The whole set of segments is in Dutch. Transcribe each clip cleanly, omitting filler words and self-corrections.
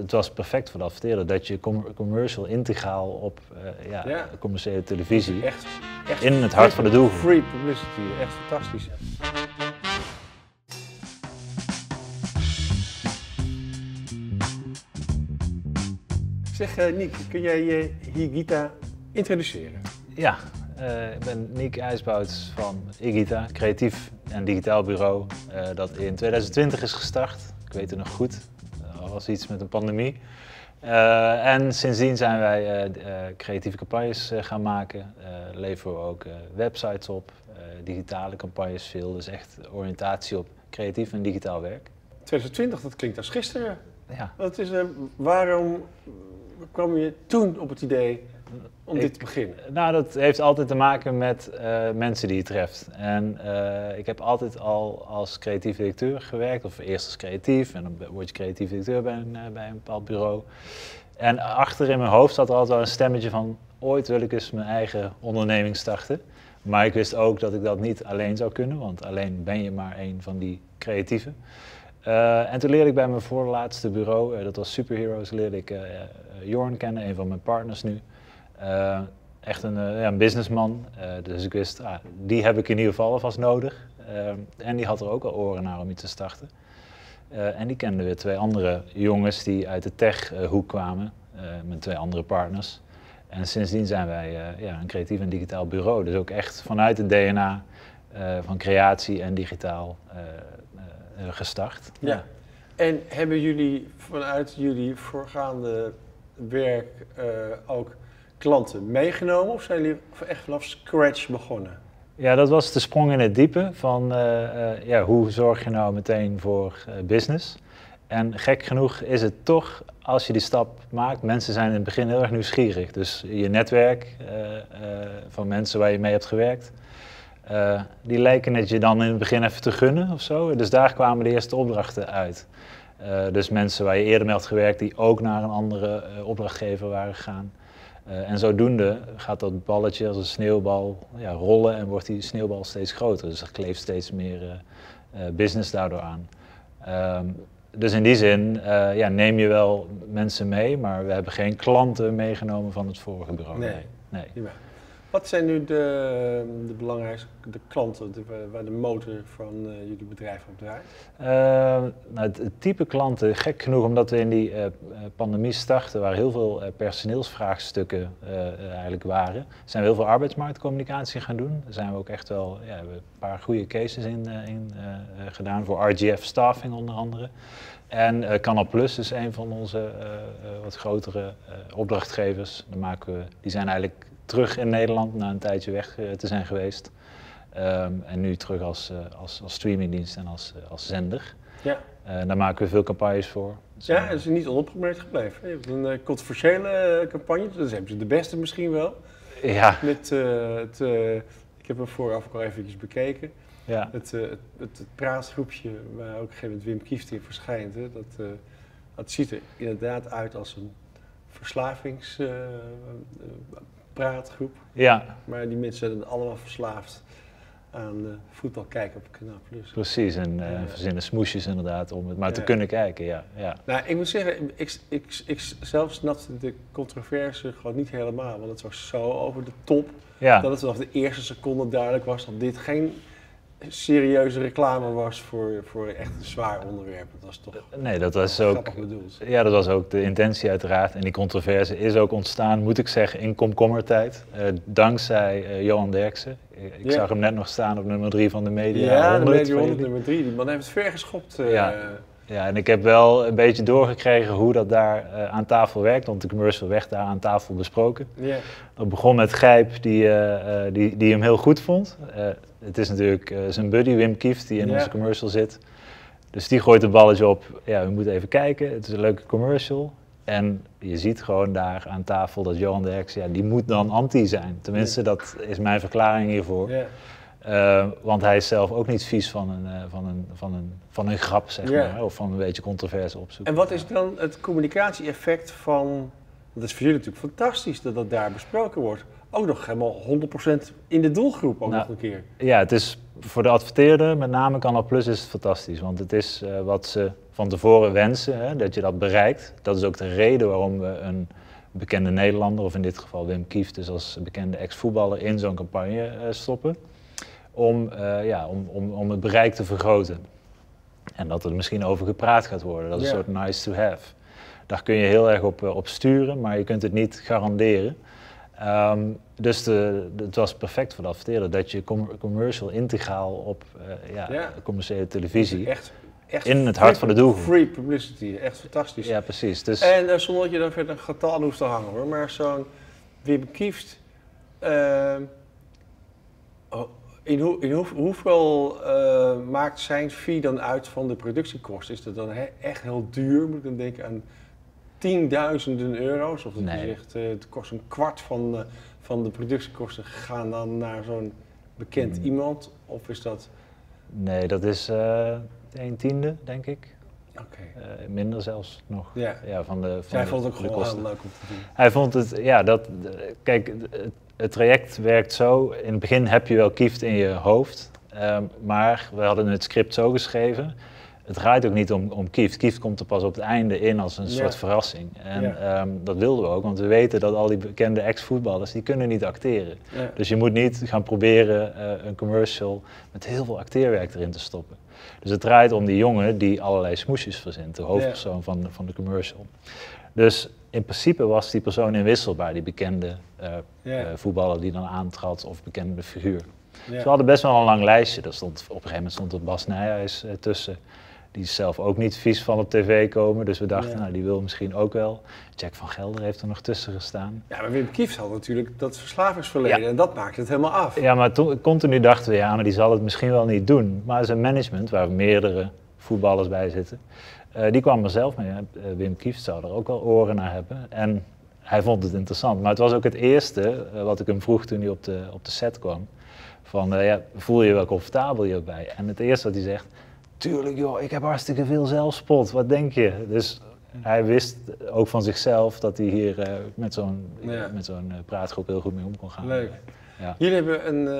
het was perfect voor de adverteerder dat je commercial integraal op commerciële televisie Echt in het hart van de doelgroep. Free publicity, echt fantastisch. Zeg Niek, kun jij Higita introduceren? Ja, ik ben Niek IJsbouts van Higita, creatief en digitaal bureau dat in 2020 is gestart. Ik weet het nog goed, er was iets met een pandemie. En sindsdien zijn wij creatieve campagnes gaan maken, leveren we ook websites op, digitale campagnes veel, dus echt oriëntatie op creatief en digitaal werk. 2020, dat klinkt als gisteren. Ja. Wat is, waarom kwam je toen op het idee om dit te beginnen? Nou, dat heeft altijd te maken met mensen die je treft. En ik heb altijd al als creatief directeur gewerkt, of eerst als creatief en dan word je creatief directeur bij een bepaald bureau. En achter in mijn hoofd zat er altijd wel een stemmetje van, ooit wil ik eens mijn eigen onderneming starten. Maar ik wist ook dat ik dat niet alleen zou kunnen, want alleen ben je maar één van die creatieven. En toen leerde ik bij mijn voorlaatste bureau, dat was Superheroes, leerde ik Jorn kennen, een van mijn partners nu. Echt een businessman, dus ik wist, die heb ik in ieder geval alvast nodig. En die had er ook al oren naar om iets te starten. En die kende weer twee andere jongens die uit de tech-hoek kwamen, met twee andere partners. En sindsdien zijn wij een creatief en digitaal bureau, dus ook echt vanuit het DNA van creatie en digitaal gestart. Ja. En hebben jullie vanuit jullie voorgaande werk ook klanten meegenomen of zijn jullie echt vanaf scratch begonnen? Ja, dat was de sprong in het diepe van hoe zorg je nou meteen voor business. En gek genoeg is het toch, als je die stap maakt, mensen zijn in het begin heel erg nieuwsgierig. Dus je netwerk van mensen waar je mee hebt gewerkt, die lijken het je dan in het begin even te gunnen of zo. Dus daar kwamen de eerste opdrachten uit. Dus mensen waar je eerder mee had gewerkt, die ook naar een andere opdrachtgever waren gegaan. En zodoende gaat dat balletje als een sneeuwbal rollen en wordt die sneeuwbal steeds groter. Dus er kleeft steeds meer business daardoor aan. Dus in die zin neem je wel mensen mee, maar we hebben geen klanten meegenomen van het vorige bureau. Nee. Wat zijn nu de belangrijkste klanten waar de motor van jullie bedrijf op draait? Het type klanten, gek genoeg omdat we in die pandemie starten, waar heel veel personeelsvraagstukken eigenlijk waren, zijn we heel veel arbeidsmarktcommunicatie gaan doen. Daar zijn we ook echt wel, we hebben een paar goede cases in gedaan voor RGF Staffing onder andere. En Canal Plus is een van onze wat grotere opdrachtgevers. Die zijn eigenlijk terug in Nederland na een tijdje weg te zijn geweest. En nu terug als streamingdienst en als zender. Ja. Daar maken we veel campagnes voor. Dus ja, het is niet onopgemerkt gebleven. Je hebt een controversiële campagne, dus hebben ze de beste misschien wel. Ja. Met ik heb hem vooraf ook al eventjes bekeken. Ja. Het praatgroepje waar ook op een gegeven moment Wim Kieft in verschijnt, hè, dat ziet er inderdaad uit als een verslavingspraatgroep. Ja. Maar die mensen zijn allemaal verslaafd aan voetbal kijken op Kanaal Plus. Precies, en verzinnen smoesjes inderdaad om het maar te kunnen kijken, ja. Nou, ik moet zeggen, ik zelf snapte de controverse gewoon niet helemaal, want het was zo over de top, dat het vanaf de eerste seconde duidelijk was dat dit geen serieuze reclame was voor echt een zwaar onderwerp. Dat was toch dat was ook bedoeld. Ja, dat was ook de intentie uiteraard. En die controverse is ook ontstaan, moet ik zeggen, in komkommertijd. Dankzij Johan Derksen. Ik zag hem net nog staan op nummer 3 van de Media 100. Ja, de Media 100 nummer 3. Die man heeft het ver geschopt. Ja, en ik heb wel een beetje doorgekregen hoe dat daar aan tafel werkt, want de commercial werd daar aan tafel besproken. Yeah. Dat begon met Gijp, die hem heel goed vond. Het is natuurlijk zijn buddy Wim Kieft die in onze commercial zit. Dus die gooit een balletje op, we moeten even kijken, het is een leuke commercial. En je ziet gewoon daar aan tafel dat Johan Derksen, die moet dan anti zijn. Tenminste, dat is mijn verklaring hiervoor. Yeah. Want hij is zelf ook niet vies van een grap, zeg maar, of van een beetje controverse opzoeken. En wat is dan het communicatie-effect van, dat is voor jullie natuurlijk fantastisch dat dat daar besproken wordt, ook nog helemaal 100% in de doelgroep ook nog een keer. Ja, het is voor de adverteerder, met name Canal Plus, is het fantastisch, want het is wat ze van tevoren wensen, hè, dat je dat bereikt. Dat is ook de reden waarom we een bekende Nederlander, of in dit geval Wim Kief, dus als bekende ex-voetballer, in zo'n campagne stoppen. Om het bereik te vergroten. En dat er misschien over gepraat gaat worden. Dat is een soort nice to have. Daar kun je heel erg op sturen, maar je kunt het niet garanderen. Dus het was perfect voor de adverteerder dat je commercial integraal op commerciële televisie echt in het hart van de doelgroep. Free publicity, echt fantastisch. Ja, precies. Dus en zonder dat je dan verder een getal aan hoeft te hangen hoor, maar zo'n Wim Kieft, hoeveel maakt zijn fee dan uit van de productiekosten? Is dat dan echt heel duur? Moet ik dan denken aan tienduizenden euro's? Of dat je zegt, het kost een kwart van de productiekosten gaan dan naar zo'n bekend iemand? Of is dat... Nee, dat is 1/10, denk ik. Okay. Minder zelfs nog. Hij vond het ook gewoon heel leuk om te doen. Hij vond het, kijk, het traject werkt zo. In het begin heb je wel Kieft in je hoofd, maar we hadden het script zo geschreven. Het draait ook niet om Kieft. Kieft komt er pas op het einde in als een soort verrassing. En dat wilden we ook, want we weten dat al die bekende ex-voetballers, die kunnen niet acteren. Ja. Dus je moet niet gaan proberen een commercial met heel veel acteerwerk erin te stoppen. Dus het draait om die jongen die allerlei smoesjes verzint, de hoofdpersoon van de commercial. Dus in principe was die persoon inwisselbaar, die bekende voetballer die dan aantrad of bekende figuur. Dus we hadden best wel een lang lijstje. Op een gegeven moment stond er Bas Nijhuis tussen. Die is zelf ook niet vies van op tv komen, dus we dachten, die wil misschien ook wel. Jack van Gelder heeft er nog tussen gestaan. Ja, maar Wim Kieft had natuurlijk dat verslavingsverleden en dat maakte het helemaal af. Ja, maar continu dachten we, maar die zal het misschien wel niet doen. Maar zijn management, waar meerdere voetballers bij zitten, die kwam er zelf mee. Wim Kieft zou er ook wel oren naar hebben en hij vond het interessant. Maar het was ook het eerste wat ik hem vroeg toen hij op de set kwam. Van, voel je wel comfortabel hierbij? En het eerste wat hij zegt, tuurlijk joh, ik heb hartstikke veel zelfspot, wat denk je? Dus hij wist ook van zichzelf dat hij hier met zo'n praatgroep heel goed mee om kon gaan. Leuk. Ja. Jullie hebben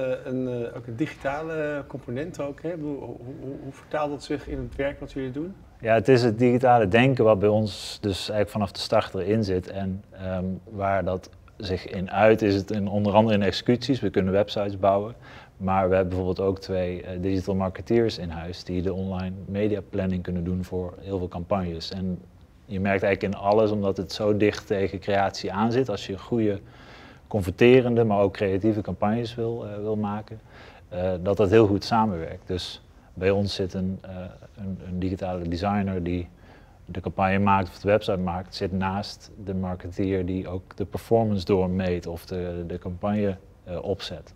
ook een digitale component ook, hè? Hoe vertaalt dat zich in het werk wat jullie doen? Ja, het is het digitale denken wat bij ons dus eigenlijk vanaf de start erin zit en waar dat zich in uit is het onder andere in executies. We kunnen websites bouwen. Maar we hebben bijvoorbeeld ook 2 digital marketeers in huis die de online media planning kunnen doen voor heel veel campagnes. En je merkt eigenlijk in alles, omdat het zo dicht tegen creatie aan zit, als je goede, converterende, maar ook creatieve campagnes wil maken, dat heel goed samenwerkt. Dus bij ons zit een digitale designer die de campagne maakt of de website maakt, zit naast de marketeer die ook de performance doormeet of de campagne opzet.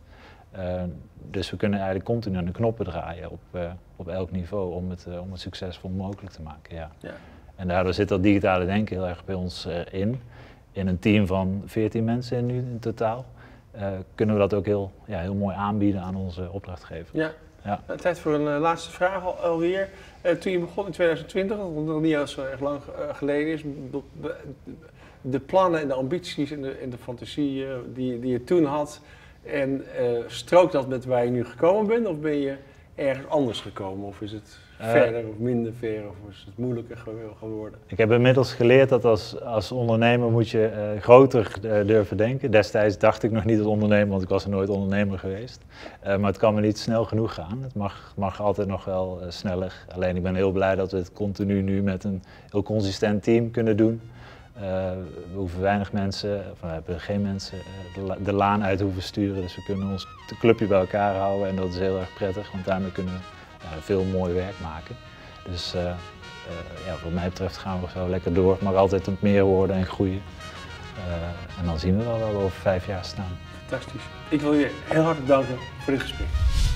Dus we kunnen eigenlijk continu aan de knoppen draaien op elk niveau om het succesvol mogelijk te maken. Ja. En daardoor zit dat digitale denken heel erg bij ons in. In een team van 14 mensen nu in totaal kunnen we dat ook heel mooi aanbieden aan onze opdrachtgever. Ja. Tijd voor een laatste vraag alweer. Toen je begon in 2020, dat nog niet zo erg lang geleden is, de plannen en de ambities en de fantasie die je toen had, en strookt dat met waar je nu gekomen bent, of ben je ergens anders gekomen? Of is het verder of minder ver, of is het moeilijker geworden? Ik heb inmiddels geleerd dat als ondernemer moet je groter durven denken. Destijds dacht ik nog niet als ondernemer, want ik was er nooit ondernemer geweest. Maar het kan me niet snel genoeg gaan. Het mag altijd nog wel sneller. Alleen ik ben heel blij dat we het continu nu met een heel consistent team kunnen doen. We hoeven weinig mensen, we hebben geen mensen de laan uit hoeven sturen, dus we kunnen ons clubje bij elkaar houden en dat is heel erg prettig, want daarmee kunnen we veel mooi werk maken. Dus wat mij betreft gaan we zo lekker door. Het mag altijd meer worden en groeien. En dan zien we wel waar we over 5 jaar staan. Fantastisch. Ik wil je heel hartelijk danken voor dit gesprek.